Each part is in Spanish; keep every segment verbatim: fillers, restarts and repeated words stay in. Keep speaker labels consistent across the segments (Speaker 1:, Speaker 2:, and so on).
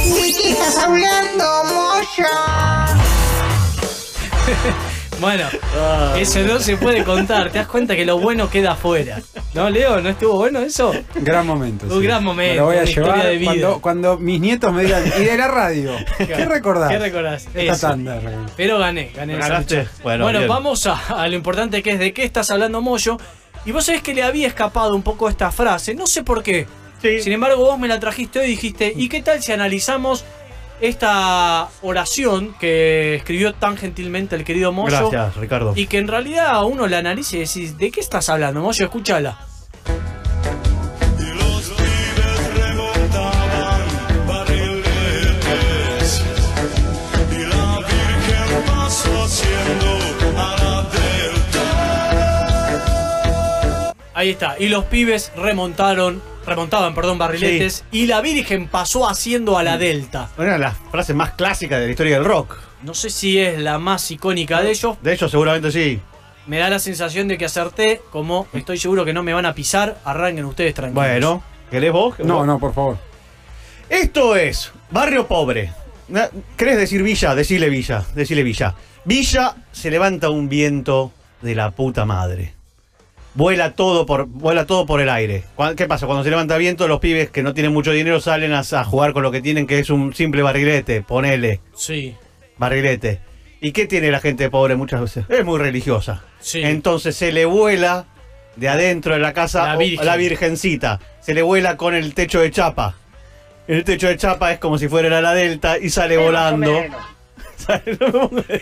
Speaker 1: ¿De qué estás hablando, Moya?
Speaker 2: Bueno, eso no se puede contar. Te das cuenta que lo bueno queda afuera. ¿No, Leo? ¿No estuvo bueno eso?
Speaker 3: Gran momento.
Speaker 2: Un
Speaker 3: sí.
Speaker 2: gran momento.
Speaker 3: Me lo voy a
Speaker 2: una historia
Speaker 3: llevar
Speaker 2: de vida.
Speaker 3: cuando, cuando mis nietos me digan, ¿y de la radio? ¿Qué recordás?
Speaker 2: ¿Qué recordás?
Speaker 3: Esta
Speaker 2: Eso.
Speaker 3: tanda.
Speaker 2: Pero gané, gané. esa
Speaker 4: ¿Ganaste?
Speaker 2: lucha.
Speaker 4: Bueno,
Speaker 2: Bueno,
Speaker 4: bien.
Speaker 2: vamos a, a lo importante que es de qué estás hablando, Moyo. Y vos sabés que le había escapado un poco esta frase. No sé por qué.
Speaker 4: Sí.
Speaker 2: Sin embargo, vos me la trajiste hoy y dijiste, ¿y qué tal si analizamos esta oración que escribió tan gentilmente el querido Moyo?
Speaker 4: Gracias, Ricardo.
Speaker 2: Y que en realidad a uno la analice y decís, ¿de qué estás hablando, Moyo? Escúchala.
Speaker 5: Y los pibes remontaban barriletes y la Virgen pasó haciendo a la delta.
Speaker 2: Ahí está. Y los pibes remontaron, remontaban, perdón, barriletes. Y la Virgen pasó haciendo a la Delta.
Speaker 4: Una de las frases más clásicas de la historia del rock.
Speaker 2: No sé si es la más icónica de ellos.
Speaker 4: De hecho, seguramente sí.
Speaker 2: Me da la sensación de que acerté. Como estoy seguro que no me van a pisar, arranquen ustedes tranquilos.
Speaker 4: Bueno, ¿querés vos?
Speaker 3: No, no, por favor.
Speaker 4: Esto es barrio pobre. Na- ¿Querés decir villa? Decile villa. Decile villa. Villa se levanta un viento de la puta madre. Vuela todo por, vuela todo por el aire. Cuan- ¿Qué pasa? Cuando se levanta viento, los pibes que no tienen mucho dinero salen a, a jugar con lo que tienen, que es un simple barrilete. Ponele,
Speaker 2: Sí,
Speaker 4: barrilete. ¿Y qué tiene la gente pobre muchas veces? Es muy religiosa.
Speaker 2: sí.
Speaker 4: Entonces se le vuela de adentro de la casa
Speaker 2: La
Speaker 4: o-
Speaker 2: Virgen.
Speaker 4: la virgencita. Se le vuela con el techo de chapa. El techo de chapa es como si fuera la delta y sale volando. No me pongas-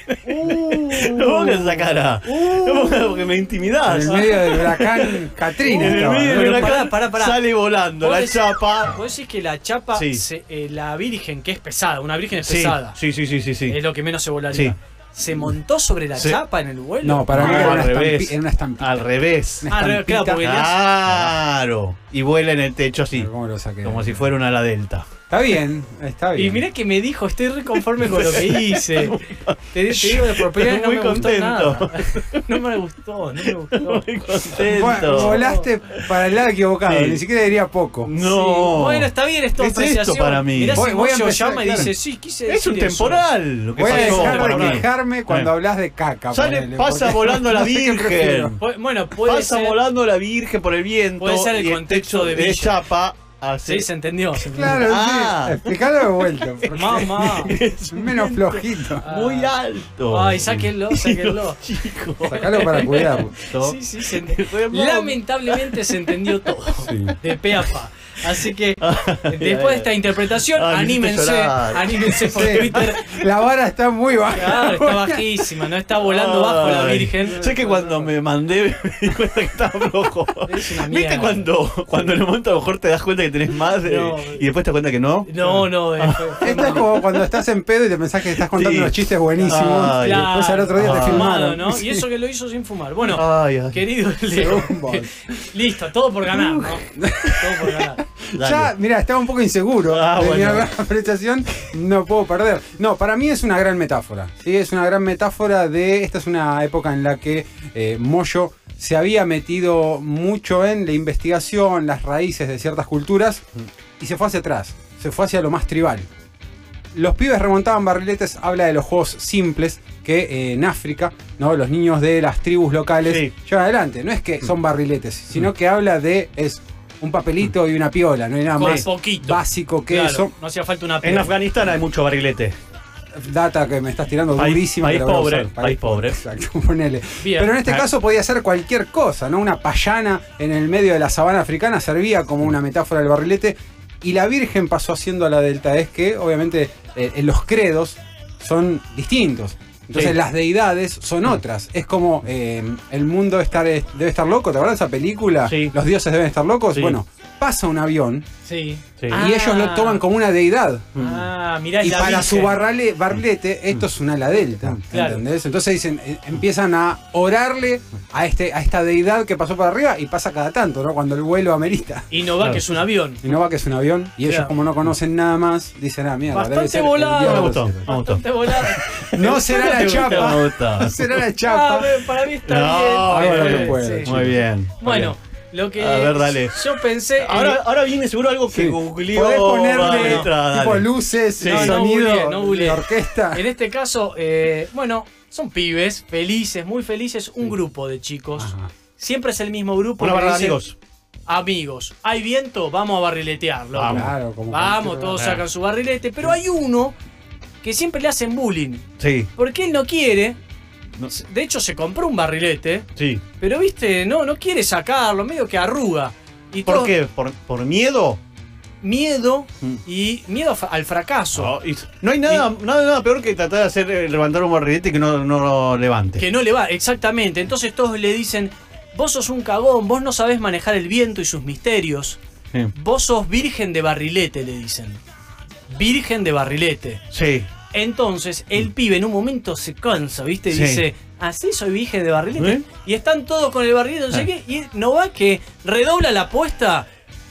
Speaker 4: no pongas esa cara. No pongas porque me
Speaker 3: En
Speaker 4: intimidás.
Speaker 3: el medio del huracán Katrina.
Speaker 4: En el
Speaker 3: estaba,
Speaker 4: medio
Speaker 3: ¿no?
Speaker 4: del
Speaker 2: Bueno,
Speaker 4: huracán
Speaker 2: pará, pará, pará.
Speaker 4: sale volando
Speaker 2: ¿Vos
Speaker 4: la
Speaker 2: decís-
Speaker 4: chapa.
Speaker 2: Vos decís que la chapa,
Speaker 4: Sí.
Speaker 2: se- eh, la Virgen, que es pesada, una Virgen es
Speaker 4: Sí,
Speaker 2: pesada.
Speaker 4: sí, sí, sí, sí, sí.
Speaker 2: Es lo que menos se volaría.
Speaker 4: Sí.
Speaker 2: ¿Se montó sobre la
Speaker 4: Sí.
Speaker 2: chapa en el vuelo?
Speaker 3: No, para mí
Speaker 4: No,
Speaker 3: era
Speaker 4: al
Speaker 3: una,
Speaker 4: revés.
Speaker 3: estampi- era una estampita.
Speaker 4: Al revés.
Speaker 3: Una
Speaker 2: Ah, claro,
Speaker 3: estampita.
Speaker 2: porque le hace-
Speaker 4: Claro. Y vuela en el techo así.
Speaker 3: Pero ¿cómo lo saqué?
Speaker 4: Como si fuera una ala delta.
Speaker 3: Está bien, está bien.
Speaker 2: Y mirá que me dijo, estoy re conforme con lo que hice. Te, te digo de por primera vez no
Speaker 4: Muy
Speaker 2: me gustó
Speaker 4: contento.
Speaker 2: nada. No me gustó, no me gustó.
Speaker 4: Muy contento.
Speaker 3: Bueno, volaste para el lado equivocado,
Speaker 4: Sí.
Speaker 3: ni siquiera diría poco.
Speaker 4: No.
Speaker 2: Sí. Bueno, está bien, es tu
Speaker 4: ¿Qué es esto
Speaker 2: apreciación.
Speaker 4: para mí?
Speaker 2: Mirá
Speaker 3: Voy-
Speaker 2: si
Speaker 3: voy a
Speaker 2: Moyo
Speaker 3: empezar,
Speaker 2: llama y
Speaker 3: claro.
Speaker 2: dice, sí, quise
Speaker 4: Es un
Speaker 2: decir eso.
Speaker 4: temporal lo que
Speaker 3: Voy a
Speaker 4: pasó
Speaker 3: dejar
Speaker 4: para
Speaker 3: de
Speaker 4: mí.
Speaker 3: quejarme cuando
Speaker 4: Eh.
Speaker 3: hablas de caca.
Speaker 4: Sale,
Speaker 3: ponele,
Speaker 4: pasa
Speaker 3: porque
Speaker 4: volando la
Speaker 3: no sé qué prefiero.
Speaker 4: Virgen.
Speaker 2: Pu- Bueno, puede
Speaker 4: Pasa
Speaker 2: ser.
Speaker 4: volando la Virgen por el viento.
Speaker 2: Puede ser el
Speaker 4: y
Speaker 2: contexto de
Speaker 4: techo
Speaker 2: Villa.
Speaker 4: chapa. Así.
Speaker 2: Sí, se entendió. se entendió.
Speaker 3: Claro,
Speaker 4: Ah.
Speaker 3: sí. Explícalo de vuelta. porque
Speaker 2: Mamá.
Speaker 3: es menos flojito.
Speaker 4: Muy alto.
Speaker 2: Ay, sáquenlo, sáquenlo.
Speaker 4: Chico.
Speaker 3: Sacalo para cuidarlo.
Speaker 2: Sí, sí, se entendió. Lamentablemente se entendió todo.
Speaker 3: Sí.
Speaker 2: De pe a pa. Así que después de esta interpretación,
Speaker 4: Ay, me hiciste
Speaker 2: anímense,
Speaker 4: llorar.
Speaker 2: anímense por
Speaker 3: Sí.
Speaker 2: Twitter.
Speaker 3: La vara está muy baja.
Speaker 2: Claro, está bajísima, no está volando bajo la
Speaker 4: Ay.
Speaker 2: Virgen.
Speaker 4: Sé que cuando me mandé me di cuenta que estaba flojo.
Speaker 2: Es una
Speaker 4: ¿Viste
Speaker 2: mierda.
Speaker 4: cuando, cuando en un momento a lo mejor te das cuenta que tenés más eh,
Speaker 2: No.
Speaker 4: y después te das cuenta que no?
Speaker 2: No, no, eh, fue- fue
Speaker 3: Esto es
Speaker 2: mal.
Speaker 3: como cuando estás en pedo y te pensás que estás contando
Speaker 4: Sí.
Speaker 3: unos chistes buenísimos.
Speaker 4: Ay,
Speaker 3: y después al otro día te
Speaker 4: Ah.
Speaker 3: filmaron.
Speaker 2: Fumado, ¿no?
Speaker 3: Sí.
Speaker 2: Y eso que lo hizo sin fumar. Bueno,
Speaker 4: Ay, ay.
Speaker 2: querido Leo.
Speaker 3: Según vos.
Speaker 2: Listo, todo por ganar, ¿no? Todo por ganar.
Speaker 4: Dale.
Speaker 3: Ya, mira, estaba un poco inseguro
Speaker 4: Ah,
Speaker 3: de mi
Speaker 4: bueno.
Speaker 3: apreciación, no puedo perder. No, para mí es una gran metáfora. ¿Sí? Es una gran metáfora de. Esta es una época en la que eh, Moyo se había metido mucho en la investigación, las raíces de ciertas culturas, y se fue hacia atrás. Se fue hacia lo más tribal. Los pibes remontaban barriletes, habla de los juegos simples que eh, en África, ¿no? Los niños de las tribus locales
Speaker 4: Sí.
Speaker 3: llevan adelante. No es que son barriletes, sino que habla de. Es un papelito y una piola, no hay nada
Speaker 2: Con
Speaker 3: más
Speaker 2: poquito.
Speaker 3: básico que
Speaker 2: Claro,
Speaker 3: eso.
Speaker 2: no hacía falta una
Speaker 4: En
Speaker 2: pena.
Speaker 4: Afganistán hay mucho barrilete.
Speaker 3: Data que me estás tirando
Speaker 4: País-
Speaker 3: durísima.
Speaker 4: país
Speaker 3: que la voy a
Speaker 4: pobre,
Speaker 3: usar.
Speaker 4: país pobre.
Speaker 3: Exacto, ponele.
Speaker 2: Bien.
Speaker 3: Pero en este
Speaker 4: Ah.
Speaker 3: caso podía ser cualquier cosa, ¿no? Una payana en el medio de la sabana africana servía como una metáfora del barrilete. Y la Virgen pasó haciendo a la delta. Es que, obviamente, eh, en los credos son distintos. Entonces
Speaker 4: Sí.
Speaker 3: las deidades son otras. Es como eh, el mundo estar, debe estar loco. ¿Te acuerdas de esa película?
Speaker 4: Sí.
Speaker 3: Los dioses deben estar locos.
Speaker 4: Sí.
Speaker 3: Bueno, pasa un avión
Speaker 2: Sí.
Speaker 4: Sí.
Speaker 2: Ah.
Speaker 3: y ellos lo toman como una deidad.
Speaker 2: Ah, mirá,
Speaker 3: Y
Speaker 2: la
Speaker 3: para
Speaker 2: Virgen.
Speaker 3: su barrale, barlete, esto es una ala delta.
Speaker 2: Claro.
Speaker 3: ¿Entendés? Entonces dicen, eh, empiezan a orarle a este, a esta deidad que pasó por arriba y pasa cada tanto, ¿no? Cuando el vuelo amerita.
Speaker 2: Y no va
Speaker 4: Claro.
Speaker 2: que es un avión.
Speaker 3: Y no va que es un avión. Y ellos,
Speaker 2: Claro.
Speaker 3: como no conocen nada más, dicen, ah, mierda, debe
Speaker 2: Bastante
Speaker 3: ser el
Speaker 2: volado.
Speaker 3: dios de
Speaker 4: Me
Speaker 3: los
Speaker 4: gustó.
Speaker 3: cielos.
Speaker 4: Me gustó.
Speaker 2: Bastante volado.
Speaker 3: No será la
Speaker 4: Me gusta,
Speaker 3: chapa.
Speaker 4: me gusta.
Speaker 3: No será la
Speaker 2: Ah,
Speaker 3: chapa.
Speaker 2: ve, para mí está
Speaker 4: No,
Speaker 2: bien.
Speaker 3: ahora
Speaker 2: Eh,
Speaker 3: no puedo,
Speaker 2: sí.
Speaker 3: chicos.
Speaker 4: Muy bien.
Speaker 2: Bueno, Lo que
Speaker 4: A ver, dale.
Speaker 2: yo pensé.
Speaker 4: Ahora,
Speaker 2: eh,
Speaker 4: ahora viene seguro algo que
Speaker 3: Sí.
Speaker 4: googleó.
Speaker 3: Podés ponerle
Speaker 4: Barretra,
Speaker 3: tipo
Speaker 4: dale.
Speaker 3: luces,
Speaker 4: Sí.
Speaker 2: No, no
Speaker 3: sonido
Speaker 2: googleé, no googleé.
Speaker 3: de orquesta.
Speaker 2: En este caso, eh, bueno, son pibes felices, muy felices, un grupo de chicos.
Speaker 3: Ajá.
Speaker 2: Siempre es el mismo grupo.
Speaker 4: Una
Speaker 2: que
Speaker 4: barra de
Speaker 2: dice,
Speaker 4: amigos.
Speaker 2: Amigos, hay viento, vamos a barriletearlo.
Speaker 4: Vamos.
Speaker 3: Claro, como
Speaker 2: Vamos,
Speaker 3: cualquier-
Speaker 2: todos
Speaker 4: Ah.
Speaker 2: sacan su barrilete, pero hay uno que siempre le hacen bullying.
Speaker 4: Sí,
Speaker 2: Porque él no quiere.
Speaker 4: No.
Speaker 2: De hecho, se compró un barrilete,
Speaker 4: sí.
Speaker 2: pero viste, no, no quiere sacarlo, medio que arruga. Y
Speaker 4: ¿Por
Speaker 2: todo-
Speaker 4: qué? ¿Por, por miedo?
Speaker 2: Miedo
Speaker 4: Mm.
Speaker 2: y miedo fa- al fracaso.
Speaker 4: No, y- no hay nada, nada, nada peor que tratar de hacer eh, levantar un barrilete y que no, no lo levante.
Speaker 2: Que no le va, exactamente. Entonces todos le dicen, vos sos un cagón, vos no sabés manejar el viento y sus misterios.
Speaker 4: Sí.
Speaker 2: Vos sos virgen de barrilete, le dicen. Virgen de barrilete.
Speaker 4: Sí.
Speaker 2: Entonces el pibe en un momento se cansa, ¿viste? Y
Speaker 4: Sí.
Speaker 2: dice, así soy virgen de barrilete.
Speaker 4: ¿Eh?
Speaker 2: Y están todos con el barrilete, no sé
Speaker 4: Ah.
Speaker 2: qué. Y no va que redobla la apuesta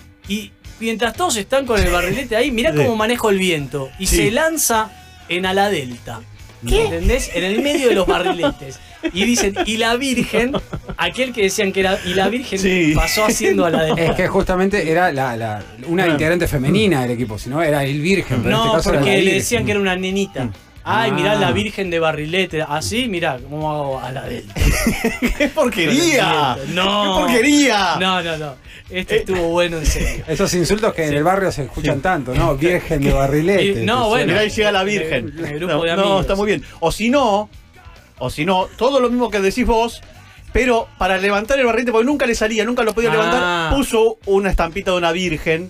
Speaker 2: y mientras todos están con el barrilete ahí, mirá
Speaker 4: Sí.
Speaker 2: cómo manejo el viento. Y
Speaker 4: Sí.
Speaker 2: se lanza en ala delta. ¿Entendés? En el medio de los barriletes. Y dicen, y la virgen, aquel que decían que era, y la virgen
Speaker 4: Sí.
Speaker 2: pasó haciendo a la delta.
Speaker 3: Es que justamente era la, la- una
Speaker 4: Ah.
Speaker 3: integrante femenina del equipo, si no era el virgen. Pero en
Speaker 2: No,
Speaker 3: este caso era
Speaker 2: porque
Speaker 3: la
Speaker 2: le
Speaker 3: virgen.
Speaker 2: decían que era una nenita. Ay, mirá
Speaker 3: Ah.
Speaker 2: la virgen de barrilete. Así, mirá, cómo hago a la delta.
Speaker 4: ¡Qué porquería!
Speaker 2: No.
Speaker 4: ¡Qué porquería!
Speaker 2: No, no, no. Este estuvo bueno en serio.
Speaker 3: Esos insultos que en
Speaker 2: Sí.
Speaker 3: el barrio se escuchan
Speaker 4: Sí.
Speaker 3: tanto, ¿no? Virgen de barrilete.
Speaker 2: Y- no,
Speaker 3: te
Speaker 2: bueno.
Speaker 3: suena.
Speaker 4: Mirá, ahí llega la Virgen.
Speaker 2: En el- en el grupo
Speaker 4: no,
Speaker 2: de
Speaker 4: no,
Speaker 2: amigos.
Speaker 4: está muy bien. O si no, o si no, todo lo mismo que decís vos, pero para levantar el barrilete, porque nunca le salía, nunca lo podía
Speaker 2: Ah.
Speaker 4: levantar, puso una estampita de una virgen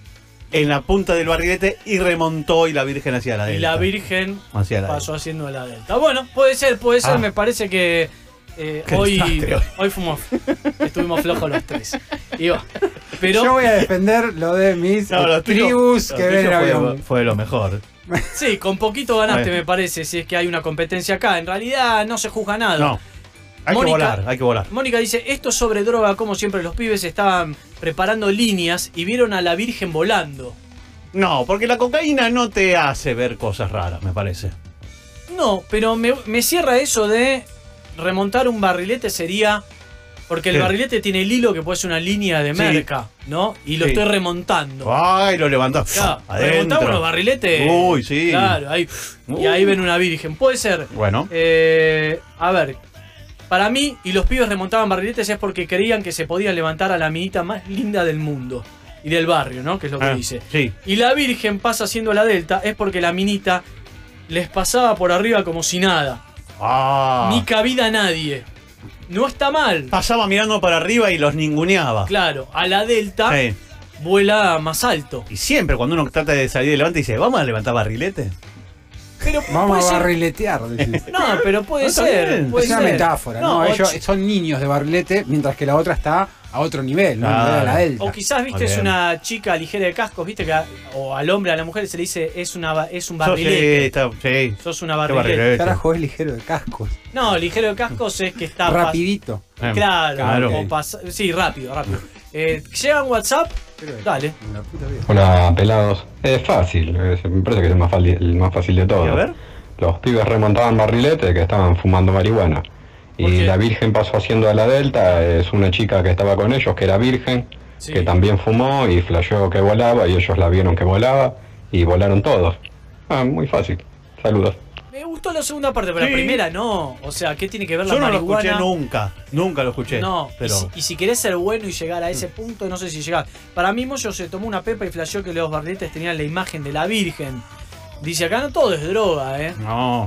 Speaker 4: en la punta del barrilete y remontó y la virgen hacia la
Speaker 2: Y
Speaker 4: delta.
Speaker 2: la virgen
Speaker 4: Hacia la
Speaker 2: pasó haciendo la delta. Bueno, puede ser, puede ser.
Speaker 4: Ah.
Speaker 2: Me parece que eh,
Speaker 4: Qué
Speaker 2: hoy,
Speaker 4: desastre hoy.
Speaker 2: hoy fuimos, estuvimos flojos los tres. Y va. Pero
Speaker 3: Yo voy a defender lo de mis
Speaker 4: No, lo tuyo-
Speaker 3: tribus
Speaker 4: lo
Speaker 3: que
Speaker 4: tuyo
Speaker 3: ven el
Speaker 4: fue,
Speaker 3: avión.
Speaker 4: fue lo mejor.
Speaker 2: sí, con poquito ganaste,
Speaker 4: Bueno.
Speaker 2: me parece, si es que hay una competencia acá. En realidad no se juzga nada.
Speaker 4: No. Hay
Speaker 2: Mónica-
Speaker 4: que volar, hay que volar.
Speaker 2: Mónica dice, esto es sobre droga, como siempre los pibes estaban preparando líneas y vieron a la Virgen volando.
Speaker 4: No, porque la cocaína no te hace ver cosas raras, me parece.
Speaker 2: No, pero me, me cierra eso de remontar un barrilete sería... Porque el
Speaker 4: ¿Qué?
Speaker 2: barrilete tiene el hilo que puede ser una línea de
Speaker 4: Sí.
Speaker 2: merca, ¿no? Y lo
Speaker 4: Sí.
Speaker 2: estoy remontando.
Speaker 4: Ay, lo levantás.
Speaker 2: Claro,
Speaker 4: adentro.
Speaker 2: remontamos los barriletes.
Speaker 4: Uy, sí.
Speaker 2: Claro, ahí, y
Speaker 4: Uy.
Speaker 2: ahí ven una virgen. Puede ser.
Speaker 4: Bueno.
Speaker 2: Eh, a ver, para mí, y los pibes remontaban barriletes es porque creían que se podían levantar a la minita más linda del mundo y del barrio, ¿no? Que es lo que
Speaker 4: Ah,
Speaker 2: dice.
Speaker 4: Sí.
Speaker 2: Y la virgen pasa haciendo la delta es porque la minita les pasaba por arriba como si nada.
Speaker 4: Ah.
Speaker 2: Ni cabida a nadie. No está mal.
Speaker 4: Pasaba mirando para arriba y los ninguneaba.
Speaker 2: Claro, a la delta
Speaker 4: Sí.
Speaker 2: vuela más alto.
Speaker 4: Y siempre cuando uno trata de salir de levante dice, ¿vamos a levantar barrilete?
Speaker 2: Pero
Speaker 3: Vamos
Speaker 2: puede
Speaker 3: a
Speaker 2: ser-
Speaker 3: barriletear. decís.
Speaker 2: No, pero puede
Speaker 4: No, está
Speaker 2: ser.
Speaker 4: bien.
Speaker 2: puede
Speaker 3: Es una
Speaker 2: ser.
Speaker 3: metáfora, ¿no?
Speaker 2: o
Speaker 3: Ellos
Speaker 2: chi-
Speaker 3: son niños de barrilete, mientras que la otra está a otro nivel, ¿no?
Speaker 4: Claro.
Speaker 3: A nivel a la delta.
Speaker 2: O quizás, viste,
Speaker 4: Muy
Speaker 2: es
Speaker 4: bien.
Speaker 2: una chica ligera de cascos, viste, que a- o al hombre, a la mujer se le dice es una ba- es un
Speaker 4: Sos-
Speaker 2: barrilete.
Speaker 4: Sí, está, sí.
Speaker 2: Sos una
Speaker 4: Qué
Speaker 2: barrilete.
Speaker 4: barrilete.
Speaker 3: Carajo, es ligero de cascos.
Speaker 2: No, ligero de cascos es que está pas-
Speaker 3: Rapidito.
Speaker 4: Eh,
Speaker 2: Claro,
Speaker 4: claro.
Speaker 2: o pas- sí, rápido, rápido. Eh, ¿Llega un WhatsApp? Dale.
Speaker 3: La puta vida.
Speaker 6: Hola, pelados. Es fácil, es- me parece que es el más, fácil, el más fácil de
Speaker 4: Y
Speaker 6: todo.
Speaker 4: a ver.
Speaker 6: Los pibes remontaban barriletes que estaban fumando marihuana.
Speaker 2: ¿Por
Speaker 6: Y
Speaker 2: qué?
Speaker 6: la virgen pasó haciendo a la delta, es una chica que estaba con ellos, que era virgen,
Speaker 2: Sí.
Speaker 6: que también fumó y flasheó que volaba y ellos la vieron que volaba y volaron todos. Ah, muy fácil. Saludos.
Speaker 2: Me gustó la segunda parte, pero
Speaker 4: Sí.
Speaker 2: la primera no. O sea, ¿qué tiene que ver la
Speaker 4: Yo no lo
Speaker 2: marihuana?
Speaker 4: escuché nunca. Nunca lo escuché.
Speaker 2: No,
Speaker 4: pero...
Speaker 2: y, si, y si querés ser bueno y llegar a ese punto, no sé si llegar. Para mí, Moyo se tomó una pepa y flasheó que los barriletes tenían la imagen de la Virgen. Dice acá, no todo es droga, ¿eh?
Speaker 4: No.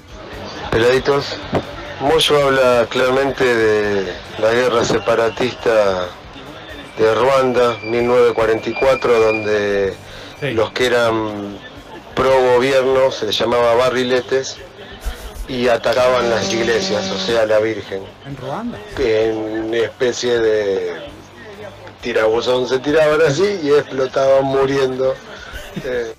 Speaker 7: Peladitos, Moyo habla claramente de la guerra separatista de Ruanda, mil novecientos cuarenta y cuatro, donde
Speaker 4: Sí.
Speaker 7: los que eran pro gobierno se les llamaba barriletes y atacaban las iglesias, o sea, la Virgen,
Speaker 3: ¿En Ruanda?
Speaker 7: que en especie de tirabuzón se tiraban así y explotaban muriendo. Eh,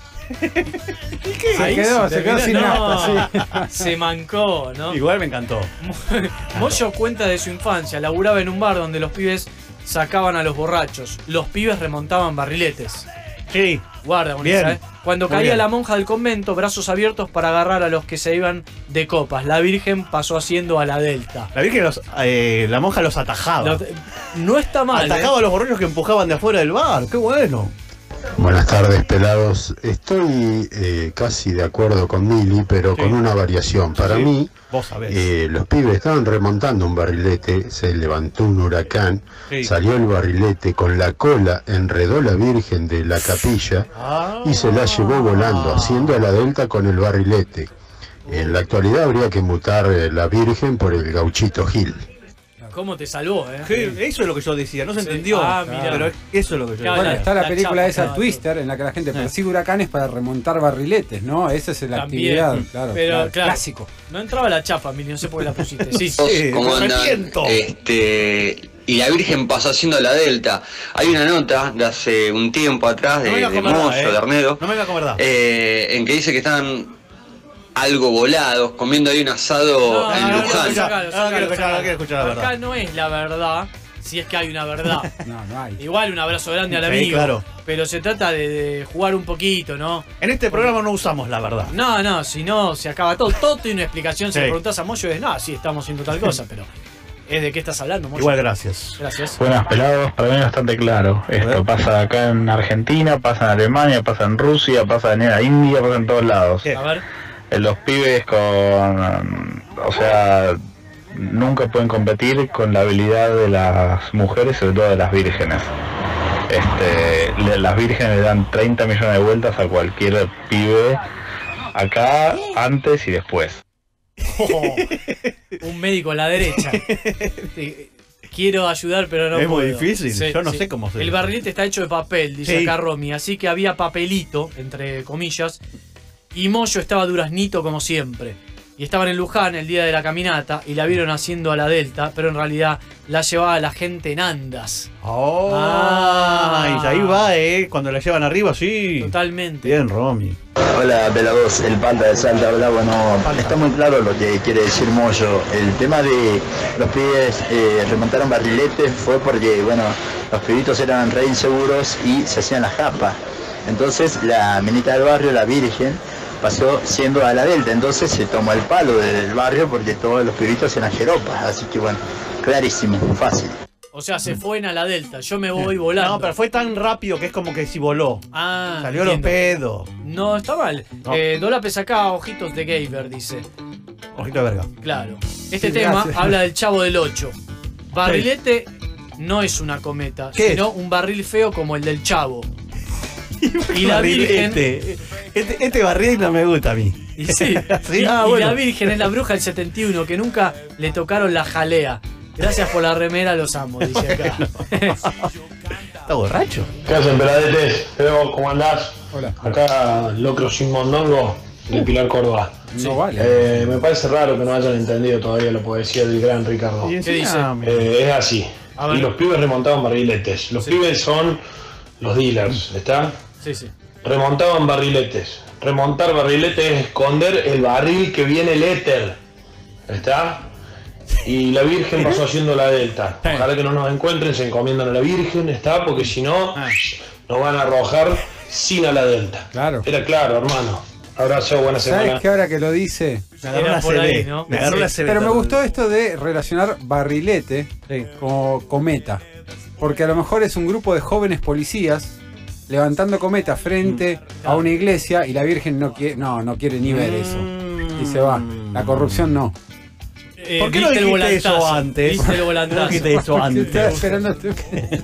Speaker 3: Se
Speaker 2: Ahí
Speaker 3: quedó, se quedó
Speaker 2: termina-
Speaker 3: sin
Speaker 2: no,
Speaker 3: nafta, sí.
Speaker 2: Se mancó, ¿no?
Speaker 4: Igual me encantó.
Speaker 2: Moyo cuenta de su infancia. Laburaba en un bar donde los pibes sacaban a los borrachos. Los pibes remontaban barriletes.
Speaker 4: Sí.
Speaker 2: Guarda con
Speaker 4: Bien.
Speaker 2: esa, ¿eh? Cuando
Speaker 4: Muy
Speaker 2: caía
Speaker 4: bien.
Speaker 2: la monja del convento, brazos abiertos para agarrar a los que se iban de copas. La Virgen pasó haciendo a la Delta.
Speaker 4: La Virgen, los, eh, la monja los atajaba.
Speaker 2: Lo- no está mal.
Speaker 4: Atajaba
Speaker 2: ¿eh?
Speaker 4: a los borrachos que empujaban de afuera del bar. ¡Qué bueno!
Speaker 8: Buenas tardes, pelados. Estoy eh, casi de acuerdo con Mili, pero
Speaker 4: Sí.
Speaker 8: con una variación. Para
Speaker 4: Sí.
Speaker 8: mí,
Speaker 4: Vos sabés.
Speaker 8: eh, los pibes estaban remontando un barrilete, se levantó un huracán,
Speaker 4: Sí.
Speaker 8: salió el barrilete con la cola, enredó la Virgen de la capilla
Speaker 4: Ah.
Speaker 8: y se la llevó volando, haciendo a la Delta con el barrilete. En la actualidad habría que mutar eh, la Virgen por el gauchito Gil.
Speaker 2: ¿Cómo te salvó, eh?
Speaker 4: ¿Qué? Eso es lo que yo decía, no se
Speaker 2: Sí.
Speaker 4: entendió.
Speaker 2: Ah, mirá.
Speaker 4: Pero eso es lo que yo
Speaker 2: Claro,
Speaker 3: Bueno,
Speaker 4: decía.
Speaker 3: está la,
Speaker 2: la
Speaker 3: película
Speaker 2: chapa,
Speaker 3: esa
Speaker 2: claro.
Speaker 3: Twister en la que la gente
Speaker 4: Sí.
Speaker 3: persigue huracanes para remontar barriletes, ¿no? Esa es la
Speaker 2: También.
Speaker 3: actividad, claro,
Speaker 2: Pero,
Speaker 3: claro,
Speaker 2: claro.
Speaker 3: clásico.
Speaker 2: No entraba la chapa, Mili, no sé por qué la pusiste. Sí.
Speaker 4: Sí,
Speaker 9: ¿Cómo
Speaker 4: me
Speaker 9: andan?
Speaker 4: arrepiento.
Speaker 9: Este, y la Virgen pasó haciendo la Delta. Hay una nota de hace un tiempo atrás de,
Speaker 4: No me
Speaker 9: de
Speaker 4: vengas con verdad,
Speaker 9: Moyo,
Speaker 4: eh.
Speaker 9: de Arnedo,
Speaker 4: No me vengas con verdad.
Speaker 9: eh, en que dice que están algo volados, comiendo ahí un asado
Speaker 2: No,
Speaker 9: en
Speaker 2: no, no,
Speaker 9: Luján.
Speaker 2: sacalo,
Speaker 4: No,
Speaker 2: sacalo,
Speaker 4: quiero escuchar,
Speaker 2: sacalo.
Speaker 4: no quiero escuchar la
Speaker 2: Acá
Speaker 4: verdad.
Speaker 2: no es la verdad, si es que hay una verdad.
Speaker 3: No, no hay.
Speaker 2: Igual un abrazo grande al
Speaker 4: Sí,
Speaker 2: amigo.
Speaker 4: claro.
Speaker 2: Pero se trata de, de jugar un poquito, ¿no?
Speaker 4: En este programa no usamos la verdad.
Speaker 2: No, no, si no se acaba todo. Todo tiene una explicación. Si
Speaker 4: Sí.
Speaker 2: le preguntás a Moyo es, no, sí, estamos haciendo tal cosa, pero es de qué estás hablando, Moyo.
Speaker 4: Igual, gracias.
Speaker 2: Gracias.
Speaker 10: Buenas, pelados, para mí es bastante claro. Esto pasa acá en Argentina, pasa en Alemania, pasa en Rusia, pasa en la India, pasa en todos lados.
Speaker 4: ¿Qué?
Speaker 2: A ver.
Speaker 10: Eh, Los pibes con... O sea, nunca pueden competir con la habilidad de las mujeres, sobre todo de las vírgenes. Este, le- las vírgenes le dan treinta millones de vueltas a cualquier pibe acá, antes y después.
Speaker 2: Oh, un médico a la derecha. Sí, quiero ayudar, pero no
Speaker 4: Es muy
Speaker 2: puedo.
Speaker 4: difícil, yo no sé cómo se
Speaker 2: El
Speaker 4: dice.
Speaker 2: barrilete está hecho de papel, dice
Speaker 4: Sí.
Speaker 2: acá Romy. Así que había papelito, entre comillas. Y Moyo estaba duraznito como siempre. Y estaban en Luján el día de la caminata y la vieron haciendo a la Delta, pero en realidad la llevaba la gente en andas.
Speaker 4: Oh,
Speaker 2: Ah.
Speaker 4: y ahí va, ¿eh? Cuando la llevan arriba, sí.
Speaker 2: Totalmente.
Speaker 4: Bien, Romy.
Speaker 11: Hola, Pelados, el Panda de Salta, hola, bueno, está muy claro lo que quiere decir Moyo. El tema de los pibes eh, remontaron barriletes fue porque, bueno, los pibitos eran re inseguros y se hacían las capas. Entonces la minita del barrio, la Virgen, pasó siendo a la Delta, entonces se tomó el palo del barrio porque todos los pibitos eran jeropas, así que bueno, clarísimo, fácil.
Speaker 2: O sea, se fue en a la Delta. Yo me voy volando.
Speaker 4: No, pero fue tan rápido que es como que si voló.
Speaker 2: Ah,
Speaker 4: Salió los
Speaker 2: entiendo.
Speaker 4: pedos.
Speaker 2: No, está mal.
Speaker 4: No.
Speaker 2: Eh, Dolape acá, ojitos de Gayber, dice.
Speaker 4: Ojito de verga.
Speaker 2: Claro. Este
Speaker 3: Sí,
Speaker 2: tema
Speaker 3: gracias.
Speaker 2: habla del Chavo del ocho. Barrilete no es una cometa,
Speaker 4: ¿Qué
Speaker 2: sino un barril feo como el del Chavo. Y la Virgen.
Speaker 4: Barrilete. Este, este barrilete no me gusta a mí.
Speaker 2: Y, sí,
Speaker 4: Sí,
Speaker 2: y-
Speaker 4: ah,
Speaker 2: y
Speaker 4: bueno.
Speaker 2: la Virgen es la bruja del setenta y uno que nunca le tocaron la jalea. Gracias por la remera, los amo, dice acá.
Speaker 4: Está borracho.
Speaker 12: ¿Qué hacen, peladetes? Feo, ¿cómo andás?
Speaker 3: Hola.
Speaker 12: Acá, Locro sin mondongo, de Pilar Córdoba.
Speaker 3: No vale.
Speaker 12: Eh, me parece raro que no hayan entendido todavía la poesía del gran Ricardo.
Speaker 4: Y
Speaker 2: ¿Qué dice?
Speaker 4: encima,
Speaker 12: Eh, es así.
Speaker 2: A ver.
Speaker 12: Y los pibes remontaban barriletes. Los
Speaker 2: Sí.
Speaker 12: pibes son los dealers, ¿está?
Speaker 2: Sí, sí.
Speaker 12: Remontaban barriletes. Remontar barriletes es esconder el barril que viene el éter. ¿Está? Y la Virgen pasó haciendo la Delta. Ojalá que no nos encuentren, se encomiendan a la Virgen, ¿está? Porque si no,
Speaker 4: Ah.
Speaker 12: nos van a arrojar sin a la Delta.
Speaker 3: Claro.
Speaker 12: Era claro, hermano. Abrazo, buena semana.
Speaker 3: ¿Sabes qué ahora que lo dice?
Speaker 4: me agarró
Speaker 2: Era
Speaker 4: una
Speaker 2: por
Speaker 4: C B.
Speaker 2: ahí, ¿no?
Speaker 4: Me agarró
Speaker 2: Sí.
Speaker 4: una C B.
Speaker 3: Pero me gustó esto de relacionar barrilete
Speaker 4: Sí.
Speaker 3: como cometa. Porque a lo mejor es un grupo de jóvenes policías levantando cometa frente a una iglesia y la Virgen no quiere, no, no quiere ni ver eso. Y se va. La corrupción no.
Speaker 2: Eh,
Speaker 4: ¿Por qué no
Speaker 2: viste el
Speaker 4: dijiste eso
Speaker 2: volantazo,
Speaker 4: antes?
Speaker 2: Viste el
Speaker 4: ¿Por qué
Speaker 2: volantazo.
Speaker 4: no dijiste eso
Speaker 3: Porque estaba
Speaker 4: antes?
Speaker 3: esperando este-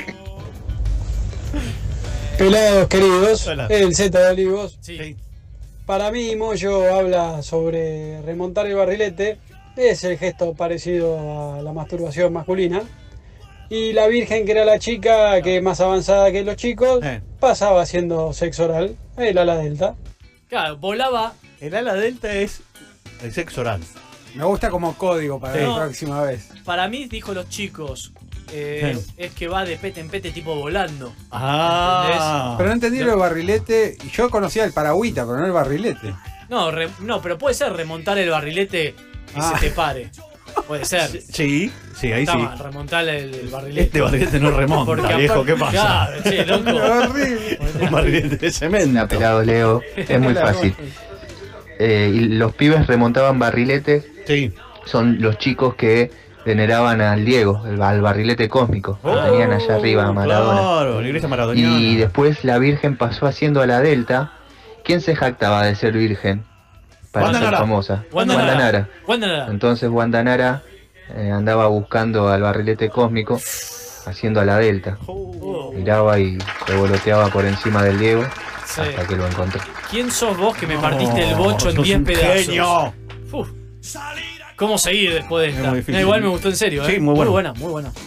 Speaker 13: Pelados queridos,
Speaker 4: Hola.
Speaker 13: el Z de Olivos.
Speaker 2: Sí.
Speaker 13: Para mí, Moyo habla sobre remontar el barrilete. Es el gesto parecido a la masturbación masculina. Y la Virgen, que era la chica que más avanzada que los chicos,
Speaker 4: Eh.
Speaker 13: pasaba haciendo sexo oral. El ala delta.
Speaker 2: Claro, volaba.
Speaker 4: El ala delta es el sexo oral.
Speaker 3: Me gusta como código para
Speaker 2: Sí.
Speaker 3: la
Speaker 2: No.
Speaker 3: próxima vez.
Speaker 2: Para mí, dijo los chicos, eh,
Speaker 4: Sí.
Speaker 2: es que va de pete en pete tipo volando.
Speaker 4: Ah.
Speaker 3: Pero no entendí lo del barrilete. Y yo conocía el paragüita, pero no el barrilete.
Speaker 2: No, re- no, pero puede ser remontar el barrilete y
Speaker 3: Ah.
Speaker 2: se te pare. Puede ser.
Speaker 4: Sí, sí, ahí
Speaker 2: Estaba,
Speaker 4: sí.
Speaker 2: remontar el, el barrilete.
Speaker 4: Este barrilete no remonta,
Speaker 2: Porque
Speaker 4: viejo,
Speaker 2: aparte-
Speaker 4: ¿qué pasa?
Speaker 2: Claro, che, loco.
Speaker 4: Un barrilete de cemento.
Speaker 14: Pelado Leo, es muy fácil. Eh, y los pibes remontaban barrilete.
Speaker 4: Sí.
Speaker 14: Son los chicos que veneraban al Diego, el- al barrilete cósmico.
Speaker 4: Oh,
Speaker 14: que tenían allá arriba a Maradona.
Speaker 4: Claro, la iglesia maradoniana.
Speaker 14: Y después la Virgen pasó haciendo a la Delta. ¿Quién se jactaba de ser virgen? Para
Speaker 2: Wanda
Speaker 14: ser
Speaker 2: Nara.
Speaker 14: famosa.
Speaker 2: Wanda
Speaker 14: Wanda
Speaker 2: Nara.
Speaker 14: Nara.
Speaker 2: Wanda Nara.
Speaker 14: Entonces Wanda Nara eh, andaba buscando al barrilete cósmico, haciendo a la Delta. Miraba y revoloteaba por encima del Diego
Speaker 2: Sí.
Speaker 14: hasta que lo encontró.
Speaker 2: ¿Quién sos vos que me partiste el bocho en
Speaker 4: sos
Speaker 2: diez
Speaker 4: un
Speaker 2: pedazos?
Speaker 4: genio.
Speaker 2: Uf. ¿Cómo seguir después de
Speaker 4: Es
Speaker 2: esta?
Speaker 4: muy difícil.
Speaker 2: No, igual me gustó en serio, ¿eh?
Speaker 4: Sí, muy bueno.
Speaker 2: Muy buena, muy buena.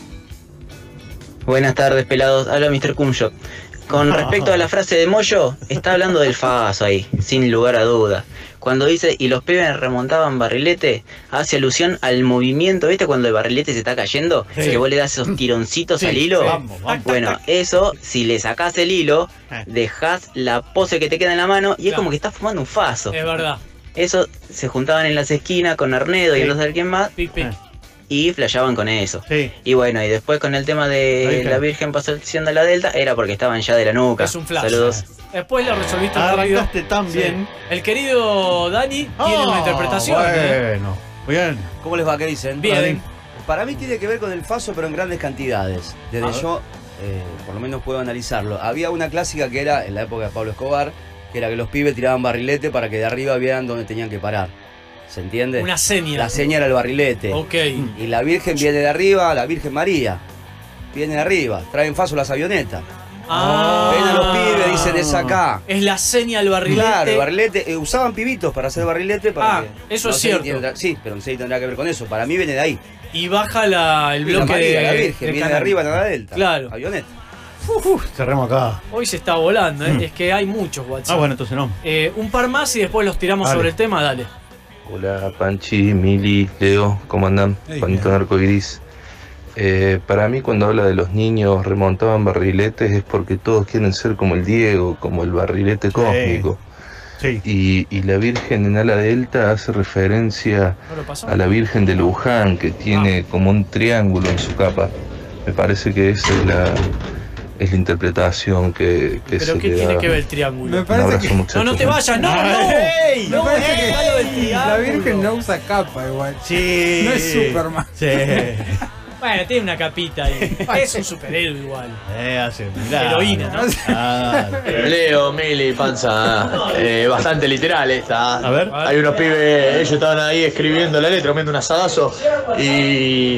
Speaker 15: Buenas tardes, pelados. Habla mister Cumshot. Con respecto a la frase de Moyo, está hablando del fagazo ahí, sin lugar a dudas. Cuando dice, y los pibes remontaban barrilete, hace alusión al movimiento, ¿viste? Cuando el barrilete se está cayendo,
Speaker 4: Sí.
Speaker 15: que vos le das esos tironcitos
Speaker 4: Sí,
Speaker 15: al hilo.
Speaker 4: sí. Vamos, vamos.
Speaker 15: Bueno, eso, si le sacás el hilo,
Speaker 4: Eh.
Speaker 15: dejás la pose que te queda en la mano y es
Speaker 2: Claro.
Speaker 15: como que estás fumando un faso.
Speaker 2: Es verdad.
Speaker 15: Eso se juntaban en las esquinas con Arnedo y
Speaker 4: Sí.
Speaker 15: no sé quién más
Speaker 2: Pic, pic.
Speaker 4: Eh.
Speaker 15: y flasheaban con eso.
Speaker 4: Sí.
Speaker 15: Y bueno, y después con el tema
Speaker 4: La
Speaker 15: de
Speaker 4: Virgen.
Speaker 15: la Virgen pasó siendo la Delta, era porque estaban ya de la nuca.
Speaker 2: Es un flash.
Speaker 15: Saludos.
Speaker 2: Después lo resolviste rápido.
Speaker 4: Arrancaste tan
Speaker 2: Sí.
Speaker 4: bien.
Speaker 2: El querido Dani tiene una
Speaker 4: Ah,
Speaker 2: interpretación. ¿eh?
Speaker 4: Bueno, bien.
Speaker 16: ¿Cómo les va? ¿Qué dicen?
Speaker 2: Bien.
Speaker 16: Para mí tiene que ver con el faso, pero en grandes cantidades. Desde
Speaker 4: A ver.
Speaker 16: yo, eh, por lo menos puedo analizarlo. Había una clásica que era, en la época de Pablo Escobar, que era que los pibes tiraban barrilete para que de arriba vieran dónde tenían que parar. ¿Se entiende?
Speaker 2: Una seña.
Speaker 16: La seña era el barrilete.
Speaker 2: Ok.
Speaker 16: Y la Virgen viene de arriba, la Virgen María. Viene de arriba. Traen faso las avionetas.
Speaker 2: Ah.
Speaker 16: Ven a los pibes, dicen es acá.
Speaker 2: Es la seña al barrilete.
Speaker 16: Claro, el barrilete. eh, usaban pibitos para hacer barrilete. Para
Speaker 2: Ah,
Speaker 16: que-
Speaker 2: eso
Speaker 16: no
Speaker 2: es
Speaker 16: sé si
Speaker 2: cierto.
Speaker 16: tendrá- sí, pero no sé si tendrá que ver con eso. Para mí viene de ahí.
Speaker 2: Y baja la, el
Speaker 16: Y la
Speaker 2: bloque
Speaker 16: María,
Speaker 2: de
Speaker 16: la Virgen,
Speaker 2: del
Speaker 16: viene de
Speaker 2: canal.
Speaker 16: arriba en la Delta.
Speaker 2: Claro.
Speaker 16: Avioneta.
Speaker 4: Cerramos acá.
Speaker 2: Hoy se está volando, ¿eh?
Speaker 4: Mm.
Speaker 2: Es que hay muchos WhatsApp.
Speaker 4: Ah, bueno, entonces no.
Speaker 2: Eh, un par más y después los tiramos
Speaker 4: Dale.
Speaker 2: sobre el tema, dale.
Speaker 17: Hola Panchi, Mili, Leo, ¿cómo andan?
Speaker 3: Hey,
Speaker 17: Juanito Narcoiris. Eh, para mí cuando habla de los niños remontaban barriletes es porque todos quieren ser como el Diego, como el barrilete cósmico.
Speaker 4: Sí.
Speaker 17: Y, y la Virgen en ala delta hace referencia
Speaker 2: ¿No lo pasó?
Speaker 17: a la Virgen de Luján, que tiene como un triángulo en su capa. Me parece que esa es la, es la interpretación que, que se
Speaker 2: ¿Pero qué
Speaker 17: le
Speaker 2: tiene
Speaker 17: da.
Speaker 2: que ver el triángulo?
Speaker 3: Me
Speaker 17: Un
Speaker 3: parece
Speaker 17: abrazo,
Speaker 3: que-
Speaker 17: muchachos.
Speaker 2: No, no te vayas, no, no.
Speaker 4: ¡Ey!
Speaker 3: Me
Speaker 2: No,
Speaker 3: parece
Speaker 2: eh,
Speaker 3: que
Speaker 2: lo del
Speaker 3: la
Speaker 2: triángulo.
Speaker 3: Virgen no usa capa igual.
Speaker 4: Sí.
Speaker 3: No es Superman.
Speaker 4: Sí.
Speaker 2: Bueno, tiene una capita ahí. Es un superhéroe igual.
Speaker 4: Eh, hace milagro.
Speaker 2: Heroína, ¿no?
Speaker 4: Ah,
Speaker 18: Leo, Mili, Panza, eh, bastante literal esta.
Speaker 4: A ver.
Speaker 18: Hay unos pibes, ellos estaban ahí escribiendo la letra, comiendo un asadazo y.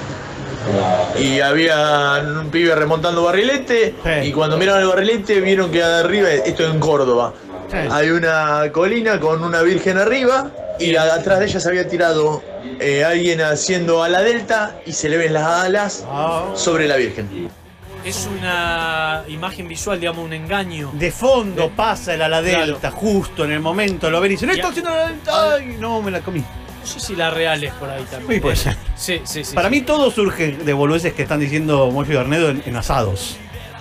Speaker 18: Y había un pibe remontando barrilete.
Speaker 4: Sí.
Speaker 18: Y cuando miraron el barrilete, vieron que arriba, esto en Córdoba,
Speaker 4: Sí.
Speaker 18: hay una colina con una virgen arriba. Y a- atrás de ella se había tirado eh, alguien haciendo ala delta y se le ven las alas
Speaker 4: Ah.
Speaker 18: sobre la virgen.
Speaker 2: Es una imagen visual, digamos, un engaño.
Speaker 4: De fondo pasa el ala
Speaker 2: Claro.
Speaker 4: delta, justo en el momento lo ven y dicen, ¡no
Speaker 2: Ya.
Speaker 4: está haciendo la delta! ¡Ay, no, me la comí!
Speaker 2: No sé si la real es por ahí también.
Speaker 4: Sí, puede
Speaker 2: Eh,
Speaker 4: ser.
Speaker 2: Sí, sí, sí.
Speaker 4: Para
Speaker 2: sí.
Speaker 4: mí todo surge de boludeces que están diciendo Moyo y Arnedo en, en asados.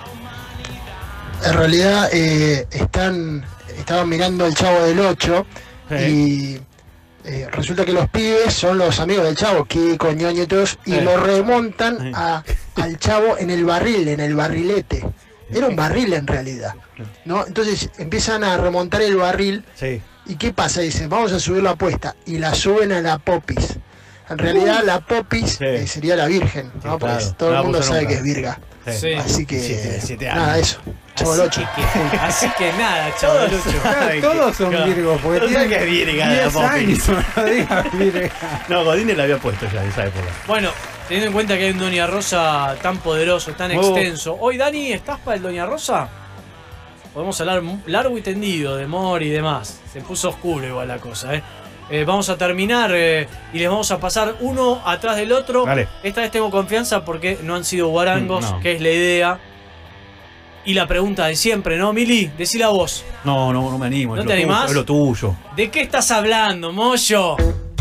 Speaker 19: En realidad eh, están estaban mirando el Chavo del ocho y eh, resulta que los pibes son los amigos del Chavo, Kiko, Ñoño y todos, y
Speaker 4: Sí.
Speaker 19: lo remontan
Speaker 4: Sí.
Speaker 19: a, al Chavo en el barril, en el barrilete. Era un barril en realidad, ¿no? Entonces empiezan a remontar el barril.
Speaker 4: Sí.
Speaker 19: ¿Y qué pasa? Dicen, vamos a subir la apuesta. Y la suben a la Popis. En realidad la Popis
Speaker 4: Sí.
Speaker 19: eh, sería la Virgen, ¿no?
Speaker 4: Sí,
Speaker 19: Porque
Speaker 4: claro.
Speaker 19: todo
Speaker 4: No la
Speaker 19: el mundo
Speaker 4: puso
Speaker 19: sabe
Speaker 4: nunca.
Speaker 19: que es virga.
Speaker 2: Sí.
Speaker 19: Así que,
Speaker 4: Siete- siete
Speaker 19: nada,
Speaker 4: años.
Speaker 19: eso. Chavo del
Speaker 2: Así
Speaker 19: ocho.
Speaker 2: que, así que nada, chavo del ocho.
Speaker 3: Claro, todos son
Speaker 2: Claro.
Speaker 3: virgos, porque
Speaker 4: Todos
Speaker 3: tienen
Speaker 4: saben que es virga la
Speaker 3: diez
Speaker 4: Poppy.
Speaker 3: años, no digas virga.
Speaker 4: No, Godínez la había puesto ya en esa época.
Speaker 2: Bueno, teniendo en cuenta que hay un Doña Rosa tan poderoso, tan
Speaker 4: Oh.
Speaker 2: extenso. Hoy, Dani, ¿estás para el Doña Rosa? Podemos hablar mu- largo y tendido de Mori y demás. Se puso oscuro igual la cosa, ¿eh? Eh, vamos a terminar eh, y les vamos a pasar uno atrás del otro.
Speaker 4: Dale.
Speaker 2: Esta vez tengo confianza porque no han sido guarangos,
Speaker 4: Mm, no.
Speaker 2: que es la idea. Y la pregunta de siempre, ¿no, Mili? Decila vos.
Speaker 4: No, no, no me animo.
Speaker 2: ¿No
Speaker 4: es
Speaker 2: te
Speaker 4: lo tuyo,
Speaker 2: animás?
Speaker 4: Es lo tuyo.
Speaker 2: ¿De qué estás hablando, Moyo?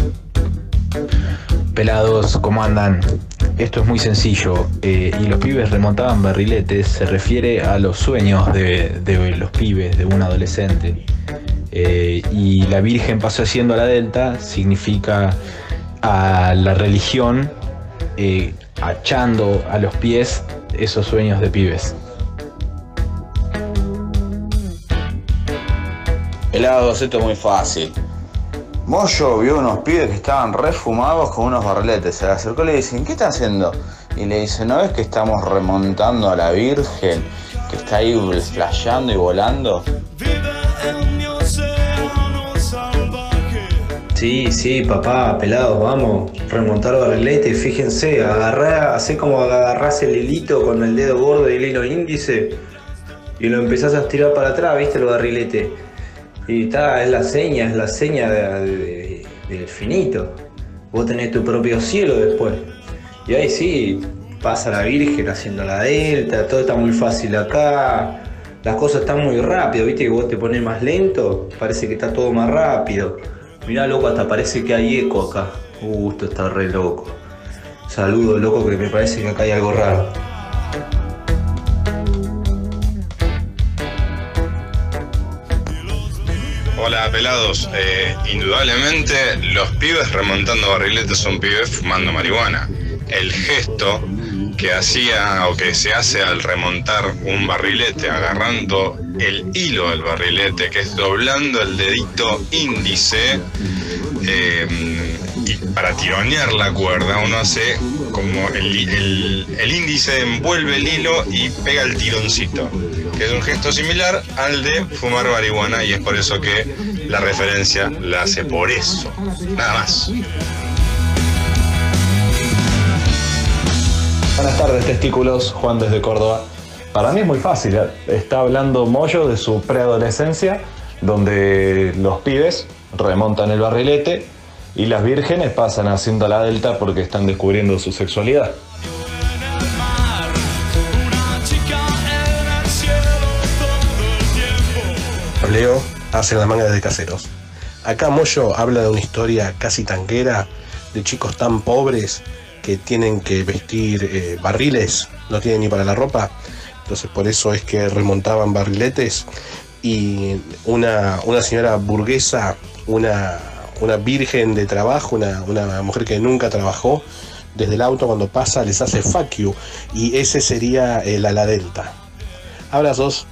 Speaker 20: Pelados, ¿cómo andan? Esto es muy sencillo. eh, y los pibes remontaban barriletes, se refiere a los sueños de, de los pibes, de un adolescente. Eh, y la Virgen pasó haciendo a la delta, significa a la religión, eh, achando a los pies esos sueños de pibes.
Speaker 21: Pelados, esto es muy fácil. Moyo vio unos pibes que estaban refumados con unos barriletes. Se le acercó y le dicen, ¿qué está haciendo? Y le dice, ¿no ves que estamos remontando a la Virgen? Que está ahí flasheando y volando.
Speaker 22: Sí, sí, papá, pelados, vamos. Remontar barrilete, fíjense, agarrá, hacé como agarrás el hilito con el dedo gordo y el hilo índice y lo empezás a estirar para atrás, ¿viste? El barrilete. Y está, es la seña, es la seña de, de, de, del finito. Vos tenés tu propio cielo después. Y ahí sí, pasa la Virgen haciendo la delta, todo está muy fácil acá. Las cosas están muy rápido, ¿viste? Que vos te pones más lento, parece que está todo más rápido. Mirá, loco, hasta parece que hay eco acá. Uh, esto está re loco. Saludo, loco, que me parece que acá hay algo raro.
Speaker 23: Hola pelados, eh, indudablemente los pibes remontando barriletes son pibes fumando marihuana. El gesto que hacía o que se hace al remontar un barrilete agarrando el hilo del barrilete, que es doblando el dedito índice eh, y para tironear la cuerda uno hace como el, el, el índice envuelve el hilo y pega el tironcito, que es un gesto similar al de fumar marihuana, y es por eso que la referencia la hace por eso, nada más.
Speaker 24: Buenas tardes, testículos. Juan desde Córdoba. Para mí es muy fácil. Está hablando Moyo de su preadolescencia, donde los pibes remontan el barrilete y las vírgenes pasan haciendo la delta porque están descubriendo su sexualidad.
Speaker 25: Leo hace la manga de caseros. Acá Moyo habla de una historia casi tanguera de chicos tan pobres que tienen que vestir eh, barriles, no tienen ni para la ropa, entonces por eso es que remontaban barriletes, y una, una señora burguesa, una, una virgen de trabajo, una, una mujer que nunca trabajó, desde el auto cuando pasa les hace fuck you, y ese sería el ala delta. Abrazos.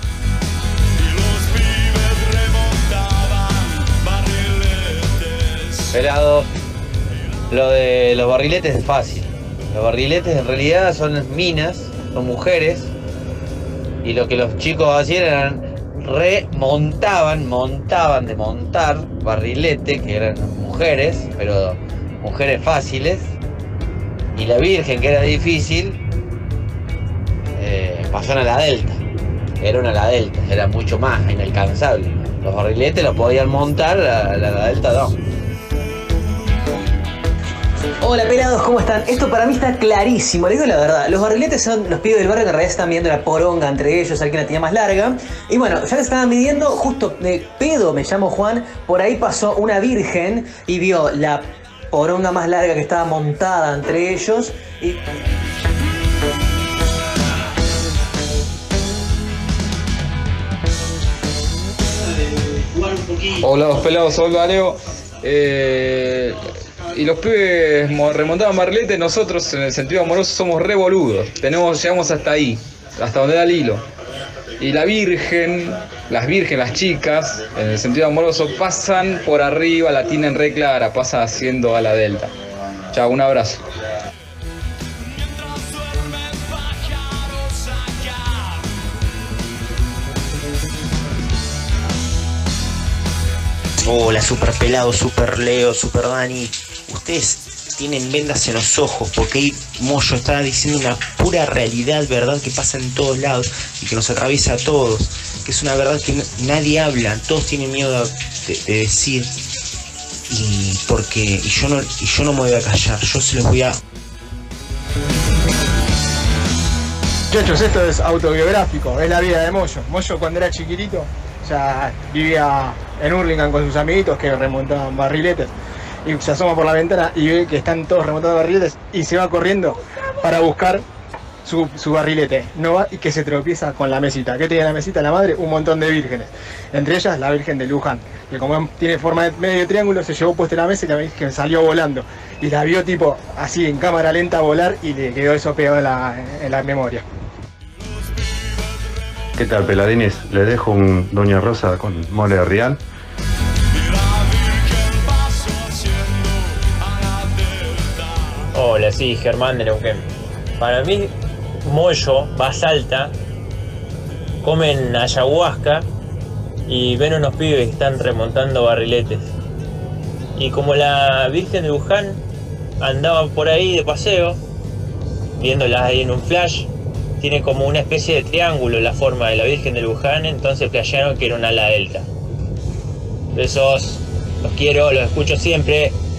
Speaker 26: Pelado, lo de los barriletes es fácil. Los barriletes en realidad son minas, son mujeres, y lo que los chicos hacían eran remontaban, montaban de montar barrilete, que eran mujeres, pero mujeres fáciles, y la Virgen, que era difícil, eh, pasó a la delta. Era una la delta, era mucho más inalcanzable. Los barriletes los podían montar, la, la, la delta no.
Speaker 27: Hola pelados, ¿cómo están? Esto para mí está clarísimo, les digo la verdad. Los barriletes son los pibes del barrio que en realidad se están midiendo la poronga entre ellos, alguien la tenía más larga. Y bueno, ya que se estaban midiendo, justo de pedo, me llamo Juan, por ahí pasó una virgen y vio la poronga más larga que estaba montada entre ellos y...
Speaker 28: Hola, los pelados, soy Leo. Eh, y los pibes remontaban barriletes, nosotros en el sentido amoroso somos re boludos. Tenemos, llegamos hasta ahí, hasta donde da el hilo. Y la virgen, las virgen, las chicas, en el sentido amoroso, pasan por arriba, la tienen re clara, pasa haciendo a la delta. Chao, un abrazo.
Speaker 29: Hola, super pelado, super Leo, super Dani. Ustedes tienen vendas en los ojos porque ahí Moyo está diciendo una pura realidad, verdad que pasa en todos lados y que nos atraviesa a todos, que es una verdad que nadie habla, todos tienen miedo de, de decir, y porque y yo no y yo no me voy a callar, yo se los voy a...
Speaker 30: Muchachos, esto es autobiográfico, es la vida de Moyo. Moyo cuando era chiquitito ya vivía en Hurlingham con sus amiguitos que remontaban barriletes, y se asoma por la ventana y ve que están todos remontando barriletes y se va corriendo para buscar su, su barrilete, no va y que se tropieza con la mesita. ¿Qué tenía la mesita la madre? Un montón de vírgenes. Entre ellas la Virgen de Luján, que como tiene forma de medio triángulo, se llevó puesta la mesa y la Virgen salió volando. Y la vio tipo así en cámara lenta volar y le quedó eso pegado en la, en la memoria.
Speaker 1: ¿Qué tal, peladines? Les dejo un Doña Rosa con mole de Real.
Speaker 5: Hola, sí, Germán de Neuquén. Para mí, Moyo, Basalta, comen ayahuasca y ven unos pibes que están remontando barriletes. Y como la Virgen de Luján andaba por ahí de paseo, viéndolas ahí en un flash, tiene como una especie de triángulo la forma de la Virgen de Luján, entonces flashearon que era un ala delta. Besos, los quiero, los escucho siempre.